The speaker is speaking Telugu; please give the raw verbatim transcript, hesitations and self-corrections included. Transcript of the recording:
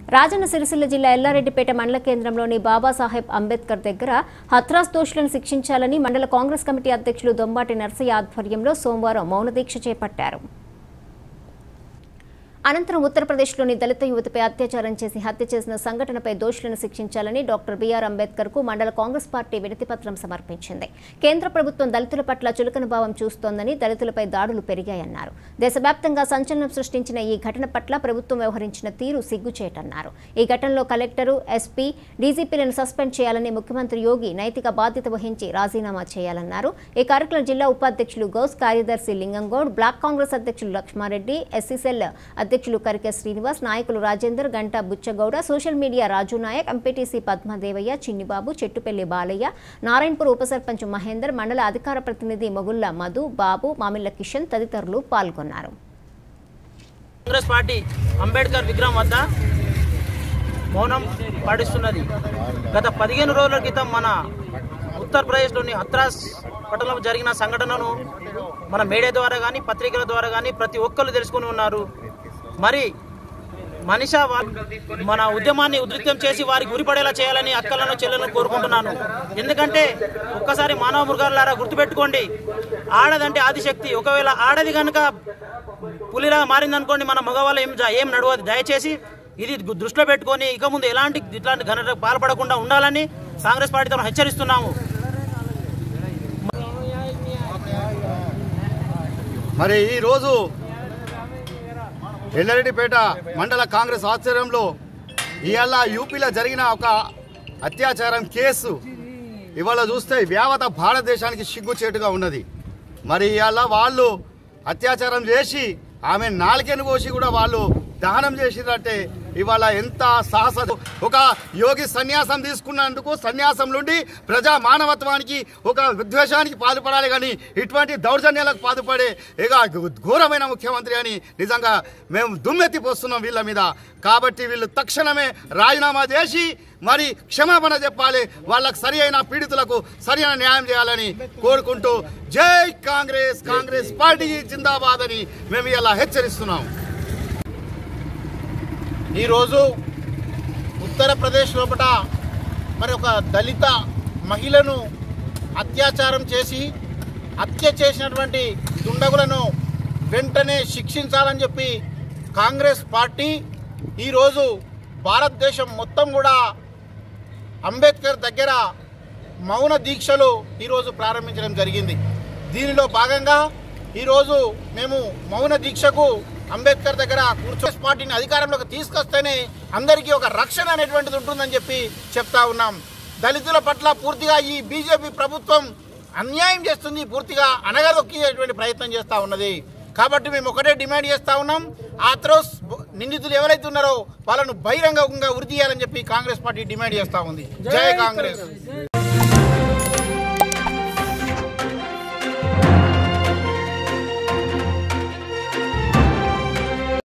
రాజన్న సిరిసిల్ల జిల్లా ఎల్లారెడ్డిపేట మండల కేంద్రంలోని బాబాసాహెబ్ అంబేద్కర్ దగ్గర హత్రాస్ దోషులను శిక్షించాలని మండల కాంగ్రెస్ కమిటీ అధ్యక్షులు దొంబాటి నర్సయ్య ఆధ్వర్యంలో సోమవారం మౌన దీక్ష చేపట్టారు. అనంతరం ఉత్తరప్రదేశ్లోని దళిత యువతిపై అత్యాచారం చేసి హత్య చేసిన సంఘటనపై దోషులను శిక్షించాలని డాక్టర్ బిఆర్ అంబేద్కర్ కు మండల కాంగ్రెస్ పార్టీ వినతిపత్రం సమర్పించింది. కేంద్ర ప్రభుత్వం దళితుల పట్ల చులకన భావం చూస్తోందని, దళితులపై దాడులు పెరిగాయన్నారు. దేశవ్యాప్తంగా సంచలనం సృష్టించిన ఈ ఘటన పట్ల ప్రభుత్వం వ్యవహరించిన తీరు సిగ్గుచేటన్నారు. ఈ ఘటనలో కలెక్టరు, ఎస్పీ, డీజీపీలను సస్పెండ్ చేయాలని ముఖ్యమంత్రి యోగి నైతిక బాధ్యత వహించి రాజీనామా చేయాలన్నారు. ఈ కార్యక్రమం జిల్లా ఉపాధ్యక్షులు గౌస్, కార్యదర్శి లింగంగౌడ్, బ్లాక్ కాంగ్రెస్ అధ్యక్షులు లక్ష్మారెడ్డి, ఎస్సీసెల్ అధ్యక్షులు కరికె శ్రీనివాస్, నాయకులు Rajender, Ganta Buchagouda, social media Raju Nayak, MPTC Padmadevaiah, Chinnibabu, Chettupalli Balaiah, Narayanpur ఉప సర్పంచ్ మహేందర్, మండల అధికార ప్రతినిధి మొగుళ్ల మధు, బాబు, మామిళ్ల కిషన్ తదితరులు పాల్గొన్నారు. కాంగ్రెస్ పార్టీ అంబేద్కర్ విగ్రహం వద్ద మౌనం పాటిస్తున్నది. గత పదిహేను రోజుల క్రితం మన ఉత్తరప్రదేశ్లోని హత్రాస్ పట్టణంలో జరిగిన సంఘటనను మన మీడియా ద్వారా కానీ పత్రికల ద్వారా కానీ ప్రతి ఒక్కరు తెలుసుకుని ఉన్నారు. మరి మనిష మన ఉద్యమాన్ని ఉధృతం చేసి వారికి గురిపడేలా చేయాలని అక్కలను చెల్లెలను కోరుకుంటున్నాను. ఎందుకంటే ఒక్కసారి మానవ మృగాలారా గుర్తుపెట్టుకోండి, ఆడదంటే ఆదిశక్తి. ఒకవేళ ఆడది కనుక పులిలా మారిందనుకోండి, మన మగవాళ్ళు ఏం ఏం నడవదు. దయచేసి ఇది దృష్టిలో పెట్టుకొని ఇక ముందు ఎలాంటి ఇట్లాంటి ఘటనకు పాల్పడకుండా ఉండాలని కాంగ్రెస్ పార్టీతో హెచ్చరిస్తున్నాము. మరి ఈరోజు ఎల్లారెడ్డిపేట మండల కాంగ్రెస్ ఆధ్వర్యంలో ఇవాళ యూపీలో జరిగిన ఒక అత్యాచారం కేసు ఇవాళ చూస్తే యావత్ భారతదేశానికి సిగ్గుచేటుగా ఉన్నది. మరి ఇవాళ వాళ్ళు అత్యాచారం చేసి ఆమె నాలుకను కోసి కూడా వాళ్ళు దహనం చేసిరంటే ఇవాళ ఎంత సాహస. ఒక యోగి సన్యాసం తీసుకున్నందుకు సన్యాసం నుండి ప్రజా మానవత్వానికి ఒక విద్వేషానికి పాల్పడాలి, కానీ ఇటువంటి దౌర్జన్యాలకు పాల్పడే ఇక ఘోరమైన ముఖ్యమంత్రి అని నిజంగా మేము దుమ్మెత్తిపోస్తున్నాం వీళ్ళ మీద. కాబట్టి వీళ్ళు తక్షణమే రాజీనామా చేసి మరి క్షమాపణ చెప్పాలి, వాళ్ళకు సరి అయిన పీడితులకు సరి అయిన న్యాయం చేయాలని కోరుకుంటూ జై కాంగ్రెస్, కాంగ్రెస్ పార్టీ జిందాబాద్ అని మేము ఇలా హెచ్చరిస్తున్నాం. ఈరోజు ఉత్తరప్రదేశ్ లోపల మరి ఒక దళిత మహిళను అత్యాచారం చేసి హత్య చేసినటువంటి దుండగులను వెంటనే శిక్షించాలని చెప్పి కాంగ్రెస్ పార్టీ ఈరోజు భారతదేశం మొత్తం కూడా అంబేద్కర్ దగ్గర మౌన దీక్షలు ఈరోజు ప్రారంభించడం జరిగింది. దీనిలో భాగంగా ఈరోజు మేము మౌన దీక్షకు అంబేద్కర్ దగ్గర కూర్చోస్ పార్టీని అధికారంలోకి తీసుకొస్తేనే అందరికీ ఒక రక్షణ అనేటువంటిది ఉంటుందని చెప్పి చెప్తా ఉన్నాం. దళితుల పట్ల పూర్తిగా ఈ బీజేపీ ప్రభుత్వం అన్యాయం చేస్తుంది, పూర్తిగా అనగదొక్కేటువంటి ప్రయత్నం చేస్తూ ఉన్నది. కాబట్టి మేము ఒకటే డిమాండ్ చేస్తూ ఉన్నాం, ఆత్రోస్ నిందితులు ఎవరైతే ఉన్నారో వాళ్ళను బహిరంగంగా ఉరి తీయాలని చెప్పి కాంగ్రెస్ పార్టీ డిమాండ్ చేస్తూ ఉంది. జై కాంగ్రెస్.